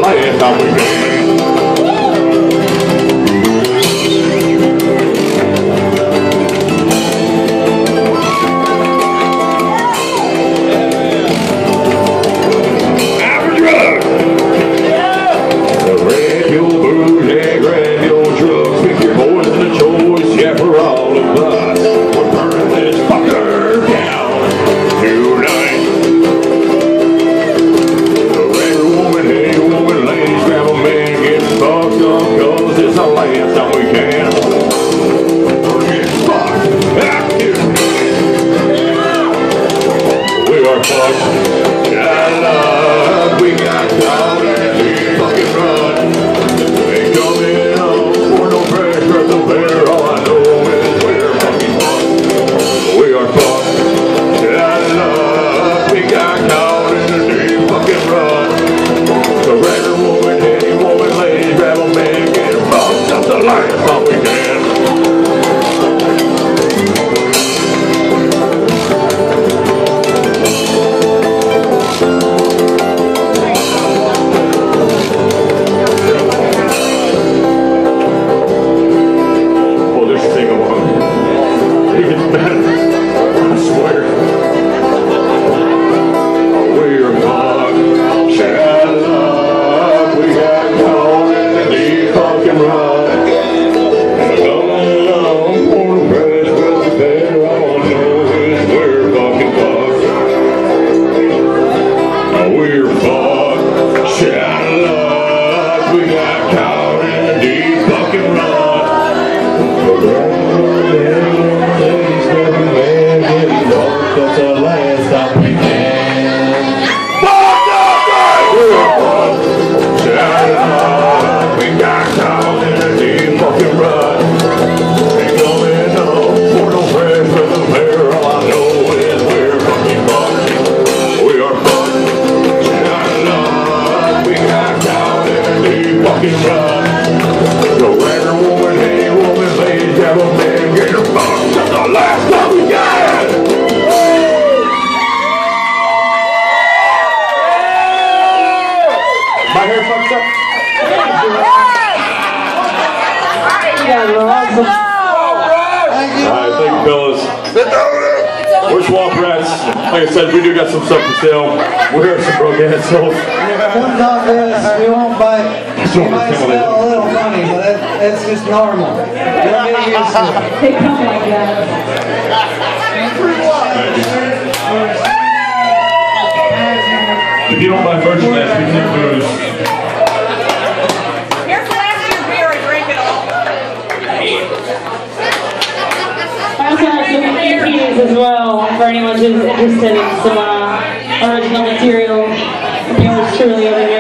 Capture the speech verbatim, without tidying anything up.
last time we can. Like I said, we do got some stuff for sale. We'll hear some broken so. Comes off this, we won't bite. You might smell a little funny, but it, it's just normal. You'll get used to it. They come like that. If you don't buy merchandise, we take booze. Here's the last year's beer, I drink it all. I also have some E Ps as well for anyone who's interested in some uh, original material from yours truly over here.